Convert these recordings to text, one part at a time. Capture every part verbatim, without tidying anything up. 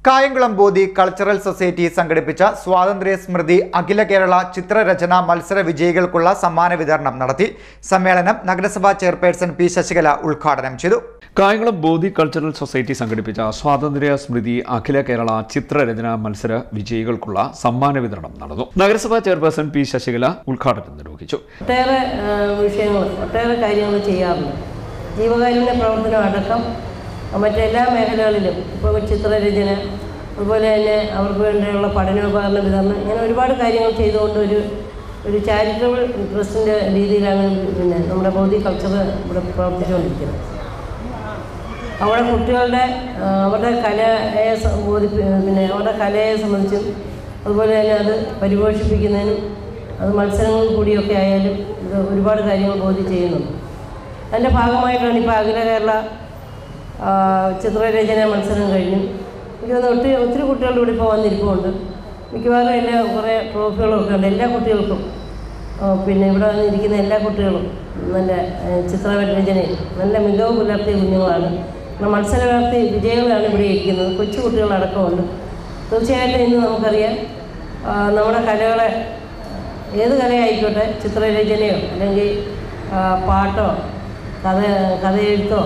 കായംകുളം ബോധി cultural society സംഘടിപ്പിച്ച സ്വാതന്ത്ര്യ സ്മൃതി അഖില കേരള ചിത്രരചന മത്സര വിജയികൾക്കുള്ള സമ്മാന വിതരണം നടത്തി. സമ്മേളനം നഗരസഭാ ചെയർപേഴ്സൺ പി ശശികല ഉദ്ഘാടനം ചെയ്തു. കായംകുളം ബോധി കൾച്ചറൽ സൊസൈറ്റി സംഘടിപ്പിച്ച സ്വാതന്ത്ര്യ സ്മൃതി അഖില കേരള ചിത്രരചന മത്സര വിജയികൾക്കുള്ള സമ്മാന വിതരണം നടന്നു. നഗരസഭാ ചെയർപേഴ്സൺ പി ശശികല ഉദ്ഘാടനം നിർവഹിച്ചു. ഒട്ടേറെ വിഷയങ്ങൾ ഒട്ടേറെ കാര്യങ്ങൾ ചെയ്യാറുണ്ട്. ജീവകാരുണ്യ പ്രവർത്തനം അടക്കം മറ്റെല്ലാ മേഖലകളിലും ഇപ്പോൾ ചിത്രരചന, അതുപോലെ തന്നെ അവർക്ക് വേണ്ടിയുള്ള പഠനോപകരണ വിതരണം, ഇങ്ങനെ ഒരുപാട് കാര്യങ്ങൾ ചെയ്തുകൊണ്ട് ഒരു ഒരു ചാരിറ്റബിൾ ട്രസ്റ്റിൻ്റെ രീതിയിലാണ് പിന്നെ നമ്മുടെ ബോധി കൾച്ചർ ഇവിടെ പ്രവർത്തിച്ചുകൊണ്ടിരിക്കുന്നത്. അവിടെ കുട്ടികളുടെ അവരുടെ കലയെ ബോധിപ്പി പിന്നെ അവരുടെ കലയെ സംബന്ധിച്ചും അതുപോലെ തന്നെ അത് പരിപോഷിപ്പിക്കുന്നതിനും അത് മത്സരങ്ങളിൽ കൂടിയൊക്കെ ആയാലും ഇത് ഒരുപാട് കാര്യങ്ങൾ ബോധി ചെയ്യുന്നുണ്ട്. അതിൻ്റെ ഭാഗമായിട്ടാണ് ഇപ്പോൾ അഖില കേരള ചിത്രരചന മത്സരം കഴിഞ്ഞു. എനിക്ക് തോന്നുന്നു ഒത്തിരി ഒത്തിരി കുട്ടികളുടെ ഇവിടെ ഇപ്പോൾ വന്നിരിപ്പുണ്ട്. മിക്കവാറും എല്ലാ കുറേ ട്രോഫികളൊക്കെ ഉണ്ട്. എല്ലാ കുട്ടികൾക്കും പിന്നെ ഇവിടെ വന്നിരിക്കുന്ന എല്ലാ കുട്ടികളും നല്ല ചിത്രരചനയിൽ നല്ല മികവ് പുലർത്തിയ കുഞ്ഞുങ്ങളാണ്. മത്സരവാർത്തി വിജയികളാണ് ഇവിടെ ഇരിക്കുന്നത്. കൊച്ചു കുട്ടികളടക്കമുണ്ട്. തീർച്ചയായിട്ടും ഇന്ന് നമുക്കറിയാം നമ്മുടെ കലകളെ, ഏത് കലയായിക്കോട്ടെ, ചിത്രരചനയോ അല്ലെങ്കിൽ പാട്ടോ കഥ കഥയെഴുത്തോ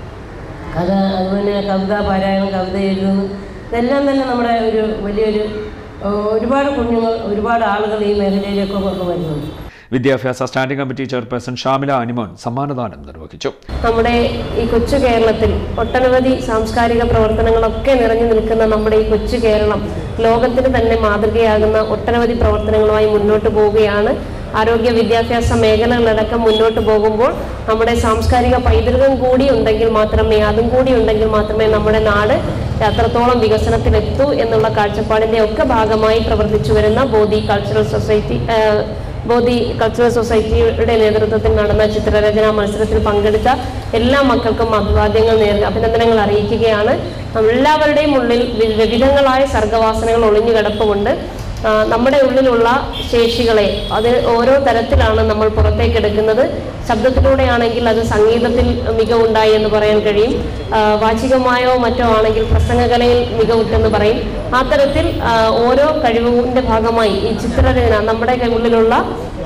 കഥ അതുപോലെ കവിതാ പാരായണം, കവിത എഴുതുന്നു, ഇതെല്ലാം തന്നെ നമ്മുടെ ഒരു വലിയൊരു ഒരുപാട് കുഞ്ഞുങ്ങൾ ഒരുപാട് ആളുകൾ ഈ മേഖലയിലേക്കൊക്കെ വരുന്നുണ്ട്. വിദ്യാഭ്യാസ standing committee chairperson Shamila Animon സമ്മാനദാനം നിർവഹിച്ചു. നമ്മുടെ ഈ കൊച്ചു കേരളത്തിൽ ഒട്ടനവധി സാംസ്കാരിക പ്രവർത്തനങ്ങളൊക്കെ നിറഞ്ഞു നിൽക്കുന്ന നമ്മുടെ ഈ കൊച്ചു കേരളം ലോകത്തിന് തന്നെ മാതൃകയാകുന്ന ഒട്ടനവധി പ്രവർത്തനങ്ങളുമായി മുന്നോട്ട് പോവുകയാണ്. ആരോഗ്യ വിദ്യാഭ്യാസ മേഖലകളടക്കം മുന്നോട്ട് പോകുമ്പോൾ നമ്മുടെ സാംസ്കാരിക പൈതൃകം കൂടി ഉണ്ടെങ്കിൽ മാത്രമേ അതും കൂടി ഉണ്ടെങ്കിൽ മാത്രമേ നമ്മുടെ നാട് അത്രത്തോളം വികസനത്തിലെത്തൂ എന്നുള്ള കാഴ്ചപ്പാടിൻ്റെ ഒക്കെ ഭാഗമായി പ്രവർത്തിച്ചു വരുന്ന Bodhi cultural society Bodhi cultural സൊസൈറ്റിയുടെ നേതൃത്വത്തിൽ നടന്ന ചിത്രരചനാ മത്സരത്തിൽ പങ്കെടുത്ത എല്ലാ മക്കൾക്കും അഭിവാദ്യങ്ങൾ നേരുക അഭിനന്ദനങ്ങൾ അറിയിക്കുകയാണ്. എല്ലാവരുടെയും ഉള്ളിൽ വിവിധങ്ങളായ സർഗവാസനകൾ ഒളിഞ്ഞു കിടപ്പുണ്ട്. നമ്മുടെ ഉള്ളിലുള്ള ശേഷികളെ അത് ഓരോ തരത്തിലാണ് നമ്മൾ പുറത്തേക്കെടുക്കുന്നത്. ശബ്ദത്തിലൂടെയാണെങ്കിൽ അത് സംഗീതത്തിൽ മികവുണ്ടായി എന്ന് പറയാൻ കഴിയും. വാചികമായോ മറ്റോ ആണെങ്കിൽ പ്രസംഗകലയിൽ മികവുറ്റെന്ന് പറയും. ആ തരത്തിൽ ഓരോ കഴിവിൻ്റെ ഭാഗമായി ഈ ചിത്രരചന നമ്മുടെ ഉള്ളിലുള്ള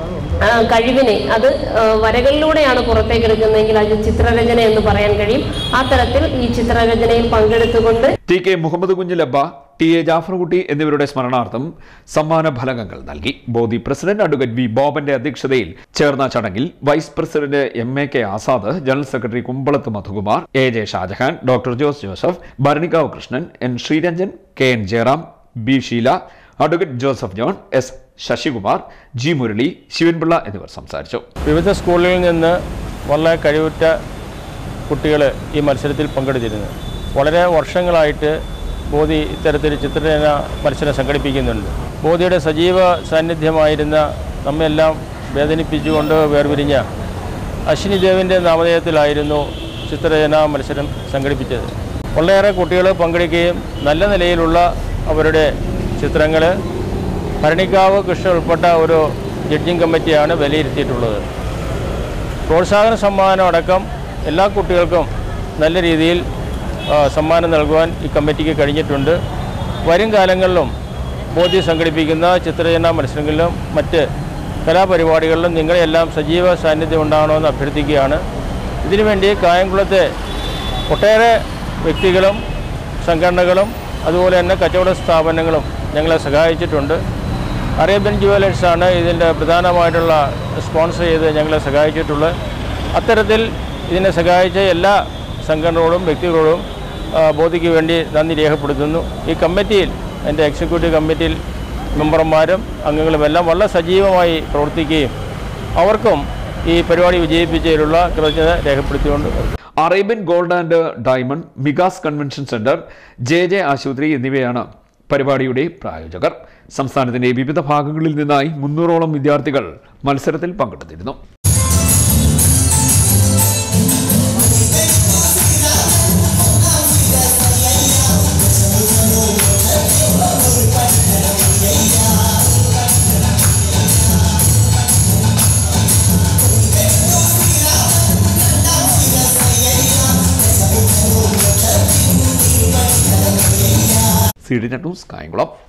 കഴിവിനെ അത് വരകളിലൂടെയാണ് പുറത്തേക്കെടുക്കുന്നതെങ്കിൽ അത് ചിത്രരചന എന്ന് പറയാൻ കഴിയും. ആ തരത്തിൽ ഈ ചിത്രരചനയിൽ പങ്കെടുത്തുകൊണ്ട് T K Muhammad Kunjilabba, T A Jafarkutty എന്നിവരുടെ സ്മരണാർത്ഥം സമ്മാന ഫലകങ്ങൾ നൽകി. ബോധി പ്രസിഡന്റ് അഡ്വക്കേറ്റ് വി ബോബന്റെ അധ്യക്ഷതയിൽ ചേർന്ന ചടങ്ങിൽ vice president M A K Azad, general secretary Kumbalath Madhukumar, A J Shahjahan, doctor Jose Joseph, Bharanikkavu Krishnan, N Sreeranjan, K N Jayaram, B Sheela, advocate Joseph John, S Sasikumar, G Murali, Sivanpillai എന്നിവർ സംസാരിച്ചു. വിവിധ സ്കൂളുകളിൽ നിന്ന് വളരെ കഴിവുറ്റ കുട്ടികൾ ഈ മത്സരത്തിൽ പങ്കെടുത്തിരുന്നു. വളരെ വർഷങ്ങളായിട്ട് ബോധി ഇത്തരത്തിൽ ചിത്രരചന മത്സരം സംഘടിപ്പിക്കുന്നുണ്ട്. ബോധിയുടെ സജീവ സാന്നിധ്യമായിരുന്ന നമ്മെല്ലാം വേദനിപ്പിച്ചുകൊണ്ട് വേർപിരിഞ്ഞ അശ്വിനി ദേവിൻ്റെ നാമധേയത്തിലായിരുന്നു ചിത്രരചന മത്സരം സംഘടിപ്പിച്ചത്. വളരെയേറെ കുട്ടികൾ പങ്കെടുക്കുകയും നല്ല നിലയിലുള്ള അവരുടെ ചിത്രങ്ങൾ ഭരണിക്കാവ് കൃഷ്ണ ഉൾപ്പെട്ട ഒരു ജഡ്ജിങ് കമ്മിറ്റിയാണ് വിലയിരുത്തിയിട്ടുള്ളത്. പ്രോത്സാഹന സമ്മാനം അടക്കം എല്ലാ കുട്ടികൾക്കും നല്ല രീതിയിൽ സമ്മാനം നൽകുവാൻ ഈ കമ്മിറ്റിക്ക് കഴിഞ്ഞിട്ടുണ്ട്. വരും കാലങ്ങളിലും ബോധി സംഘടിപ്പിക്കുന്ന ചിത്രരചന മത്സരങ്ങളിലും മറ്റ് കലാപരിപാടികളിലും നിങ്ങളെല്ലാം സജീവ സാന്നിധ്യം ഉണ്ടാകണമെന്ന് അഭ്യർത്ഥിക്കുകയാണ്. ഇതിനുവേണ്ടി കായംകുളത്തെ ഒട്ടേറെ വ്യക്തികളും സംഘടനകളും അതുപോലെ തന്നെ കച്ചവട സ്ഥാപനങ്ങളും ഞങ്ങളെ സഹായിച്ചിട്ടുണ്ട്. അറേബ്യൻ ജുവലേഴ്സാണ് ഇതിൻ്റെ പ്രധാനമായിട്ടുള്ള സ്പോൺസർ ചെയ്ത് ഞങ്ങളെ സഹായിച്ചിട്ടുള്ളത്. അത്തരത്തിൽ ഇതിനെ സഹായിച്ച എല്ലാ സംഘടനകളോടും വ്യക്തികളോടും ബോധിക്ക് വേണ്ടി നന്ദി രേഖപ്പെടുത്തുന്നു. ഈ കമ്മിറ്റിയിൽ എൻ്റെ എക്സിക്യൂട്ടീവ് കമ്മിറ്റിയിൽ മെമ്പർമാരും അംഗങ്ങളുമെല്ലാം വളരെ സജീവമായി പ്രവർത്തിക്കുകയും അവർക്കും ഈ പരിപാടി വിജയിപ്പിച്ചതിലുള്ള കൃതജ്ഞത രേഖപ്പെടുത്തിക്കൊണ്ട് Arabian gold and diamond, Mikas convention centre, J J ആശുപത്രി എന്നിവയാണ് പരിപാടിയുടെ പ്രായോജകർ. സംസ്ഥാനത്തിന്റെ വിവിധ ഭാഗങ്ങളിൽ നിന്നായി മുന്നൂറോളം വിദ്യാർത്ഥികൾ മത്സരത്തിൽ പങ്കെടുത്തിരുന്നു. C D net news Kayamkulam.